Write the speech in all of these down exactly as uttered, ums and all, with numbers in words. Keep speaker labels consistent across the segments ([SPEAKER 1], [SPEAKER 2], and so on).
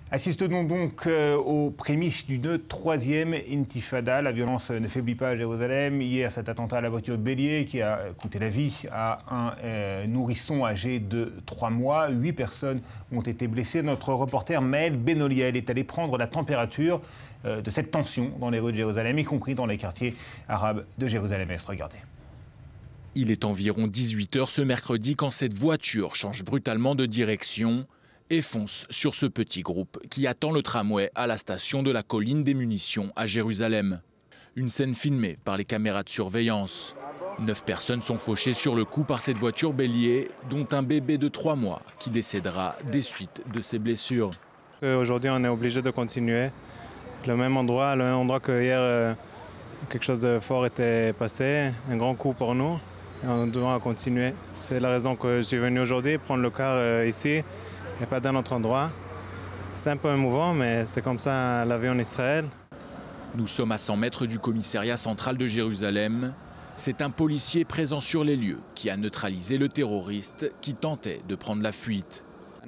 [SPEAKER 1] Assistons donc euh, aux prémices d'une troisième intifada. La violence ne faiblit pas à Jérusalem. Hier, cet attentat à la voiture de bélier qui a coûté la vie à un euh, nourrisson âgé de trois mois. Huit personnes ont été blessées. Notre reporter Maël Benoliel est allé prendre la température euh, de cette tension dans les rues de Jérusalem, y compris dans les quartiers arabes de Jérusalem-Est. Regardez.
[SPEAKER 2] Il est environ dix-huit heures ce mercredi quand cette voiture change brutalement de direction et fonce sur ce petit groupe qui attend le tramway à la station de la colline des munitions à Jérusalem. Une scène filmée par les caméras de surveillance. Neuf personnes sont fauchées sur le coup par cette voiture bélier, dont un bébé de trois mois qui décédera des suites de ses blessures.
[SPEAKER 3] Aujourd'hui, on est obligé de continuer. Le même endroit, le même endroit que hier, euh, quelque chose de fort était passé, un grand coup pour nous. Et on doit continuer. C'est la raison que je suis venu aujourd'hui, prendre le car euh, ici. Et pas d'un autre endroit. C'est un peu émouvant, mais c'est comme ça la vie en Israël.
[SPEAKER 2] Nous sommes à cent mètres du commissariat central de Jérusalem. C'est un policier présent sur les lieux qui a neutralisé le terroriste qui tentait de prendre la fuite.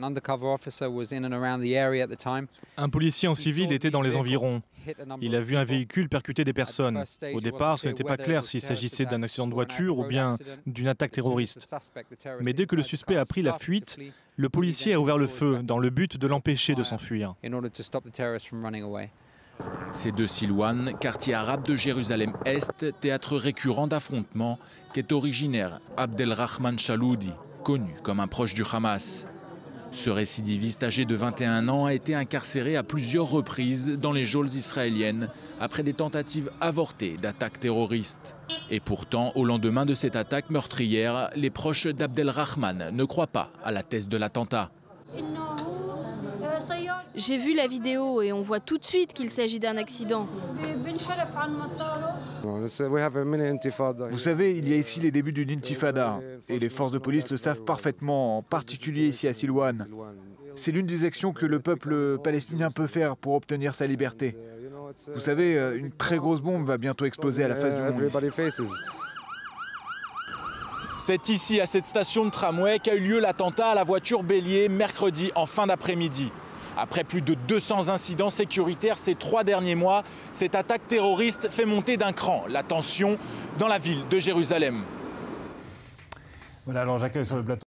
[SPEAKER 4] Un policier en civil était dans les environs. Il a vu un véhicule percuter des personnes. Au départ, ce n'était pas clair s'il s'agissait d'un accident de voiture ou bien d'une attaque terroriste. Mais dès que le suspect a pris la fuite, le policier a ouvert le feu dans le but de l'empêcher de s'enfuir.
[SPEAKER 2] C'est de Silwan, quartier arabe de Jérusalem-Est, théâtre récurrent d'affrontements, qu'est originaire Abdelrahman Chaloudi, connu comme un proche du Hamas. Ce récidiviste âgé de vingt et un ans a été incarcéré à plusieurs reprises dans les geôles israéliennes après des tentatives avortées d'attaques terroristes. Et pourtant, au lendemain de cette attaque meurtrière, les proches d'Abdelrahman ne croient pas à la thèse de l'attentat.
[SPEAKER 5] J'ai vu la vidéo et on voit tout de suite qu'il s'agit d'un accident.
[SPEAKER 6] Vous savez, il y a ici les débuts d'une intifada et les forces de police le savent parfaitement, en particulier ici à Silwan. C'est l'une des actions que le peuple palestinien peut faire pour obtenir sa liberté. Vous savez, une très grosse bombe va bientôt exploser à la face du monde.
[SPEAKER 2] C'est ici, à cette station de tramway, qu'a eu lieu l'attentat à la voiture bélier mercredi en fin d'après-midi. Après plus de deux cents incidents sécuritaires ces trois derniers mois, cette attaque terroriste fait monter d'un cran la tension dans la ville de Jérusalem.
[SPEAKER 1] Voilà, alors j'accueille sur le plateau